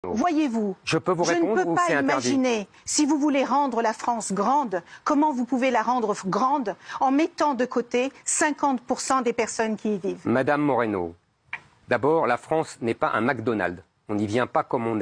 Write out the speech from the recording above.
Voyez-vous, je peux vous répondre, je ne peux pas imaginer, si vous voulez rendre la France grande, comment vous pouvez la rendre grande en mettant de côté 50% des personnes qui y vivent. Madame Moreno, d'abord, la France n'est pas un McDonald's. On n'y vient pas comme on est.